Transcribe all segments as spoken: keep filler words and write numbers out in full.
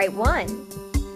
right one.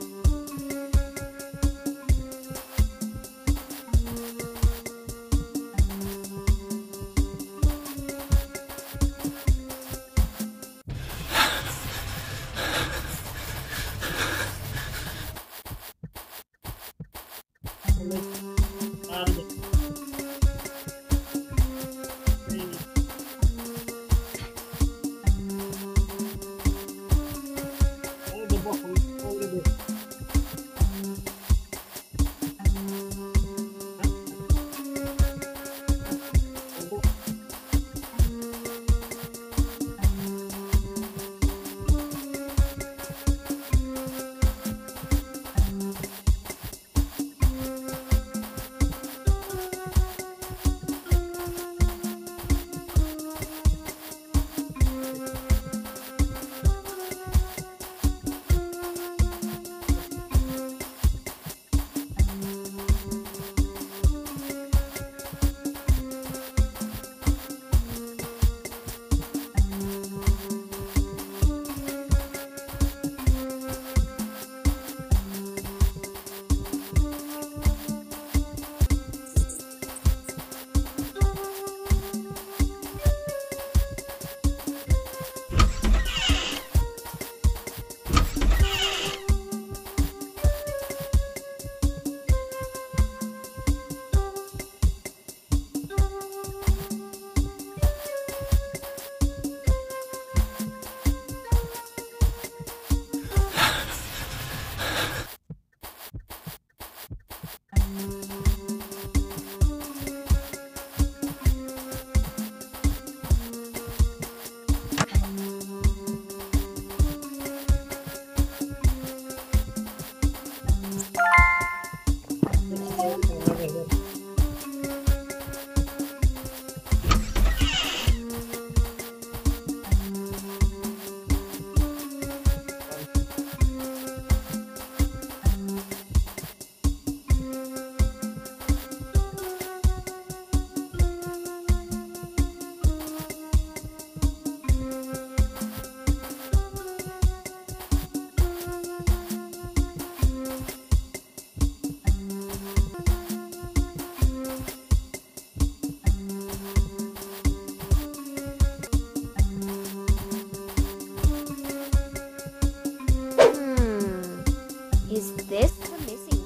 Is this the missing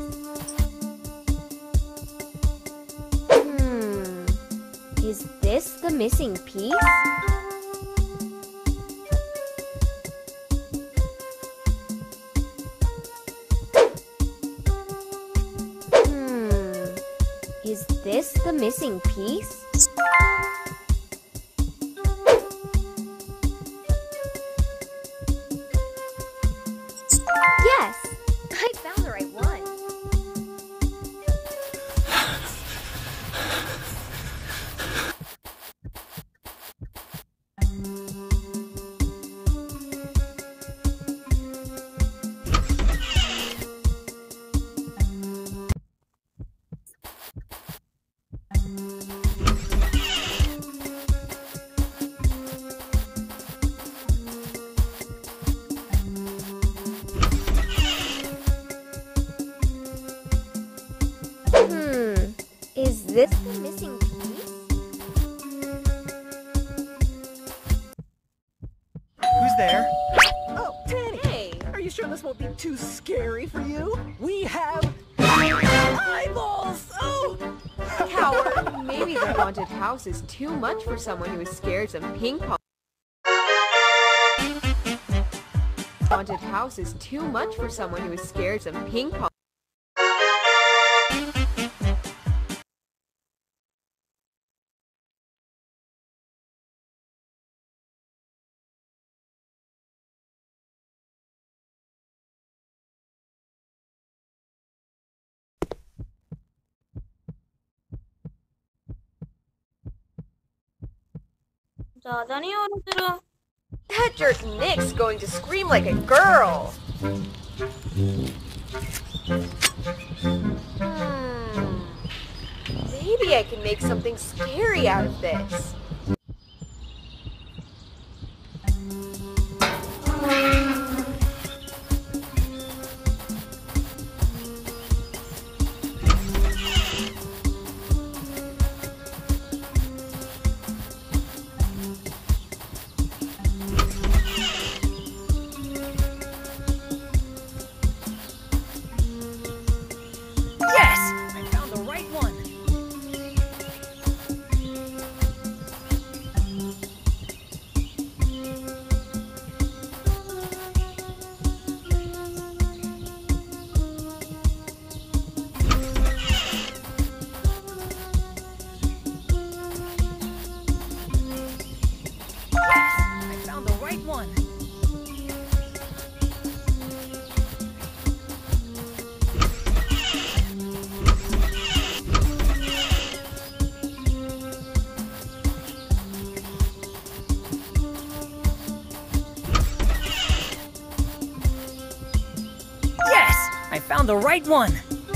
piece? Hmm. Is this the missing piece? Hmm. Is this the missing piece? Yes! I found the right one. Hmm, is this the missing piece? Who's there? Oh, Danny! Hey! Are you sure this won't be too scary for you? We have eyeballs! Oh! Coward, maybe the haunted house is too much for someone who is scared of ping pong. Haunted house is too much for someone who is scared of ping pong. ज़्यादा नहीं हो रहा तेरा? That jerk Nick's going to scream like a girl. Hmm. Maybe I can make something scary out of this. I found the right one!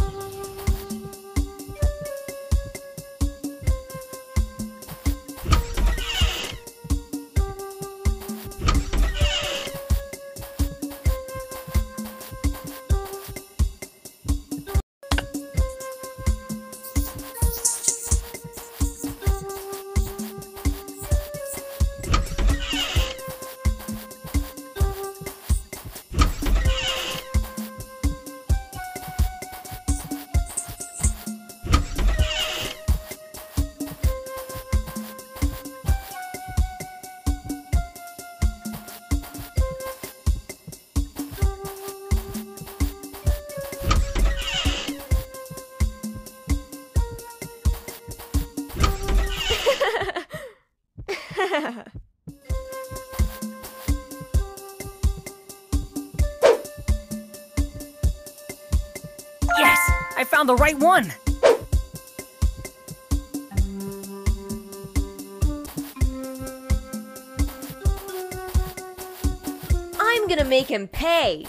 Yes! I found the right one! I'm gonna make him pay.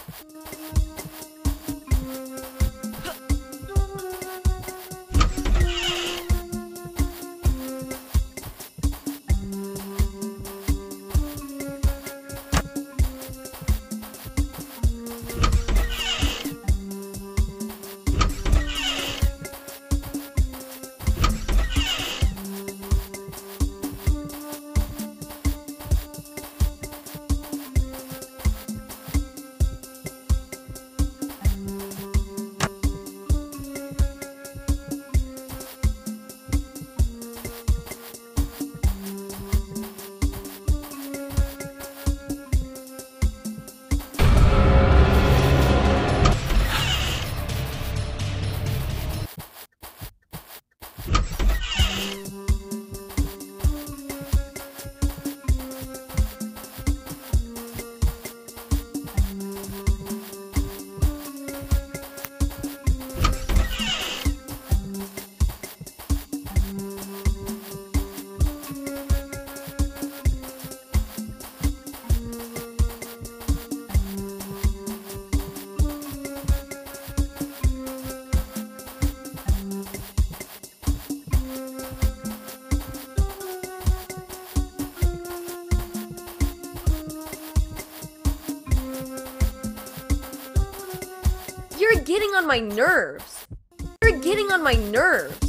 You're getting on my nerves. You're getting on my nerves.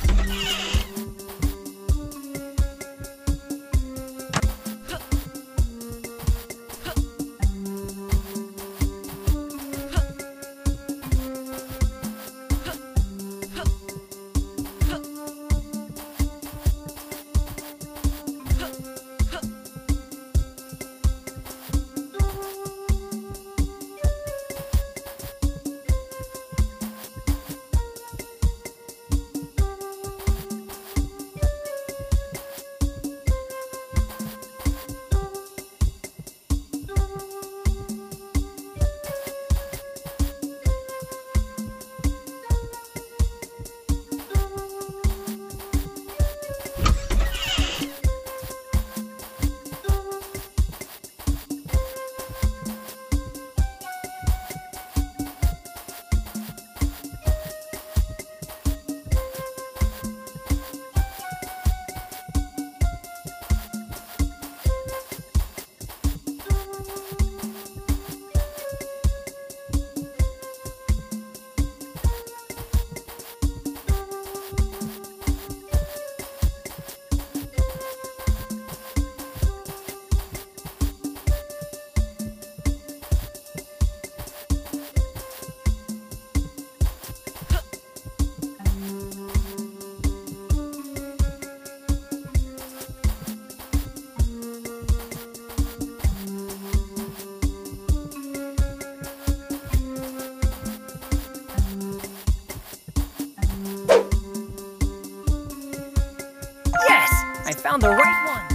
I found the right one!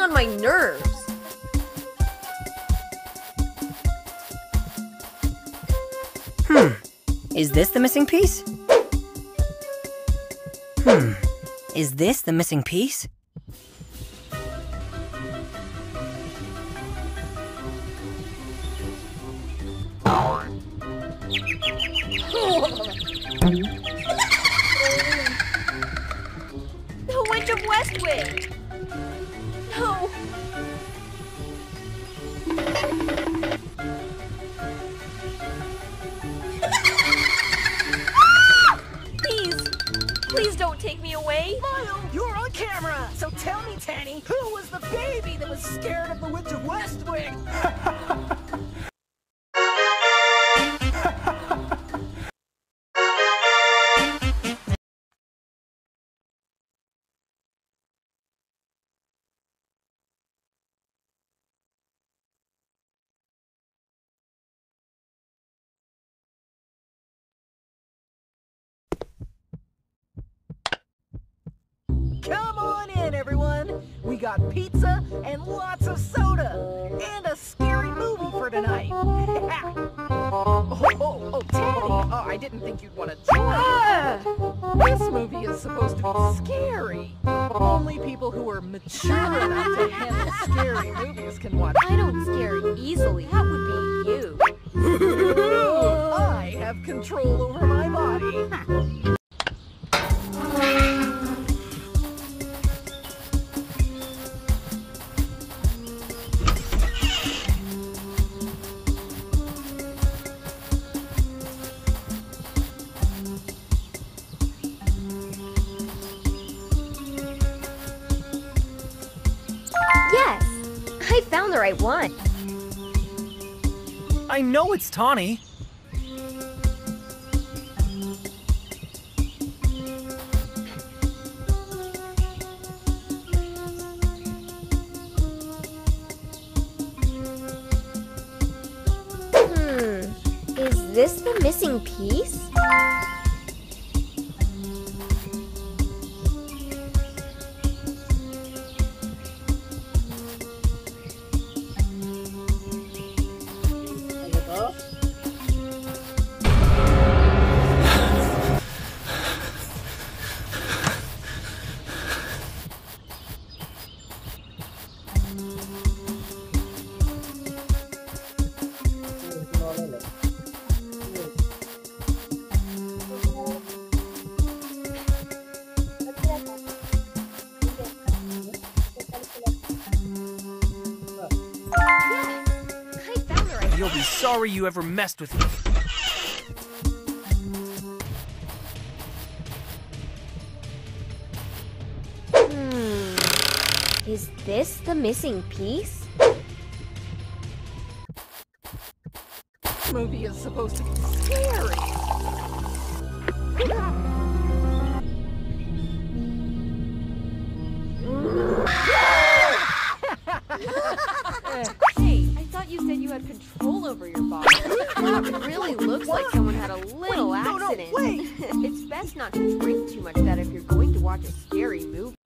on my nerves. Hmm. Is this the missing piece? Hmm. Is this the missing piece? The Witch of Westwick! No! Please! Please don't take me away! Lyle, you're on camera! So tell me, Tanny, who was the baby that was scared of the Witch of Westwick? Come on in, everyone. We got pizza and lots of soda and a scary movie for tonight. oh, oh, oh, Tanny. Oh, I didn't think you'd want to join. Ah! This movie is supposed to be scary. Only people who are mature enough to handle scary movies can watch. I don't scare easily. That would be you. I have control over my body. Yes! I found the right one. I know it's Tawny. Hmm. Is this the missing piece? I found the right You'll be sorry you ever messed with me. Hmm. Is this the missing piece? This movie is supposed to be scary. Hey, I thought you said you had control over your body. It really looks like someone had a little Wait, no, no, accident. wait. It's best not to drink too much of that if you're going to watch a scary movie.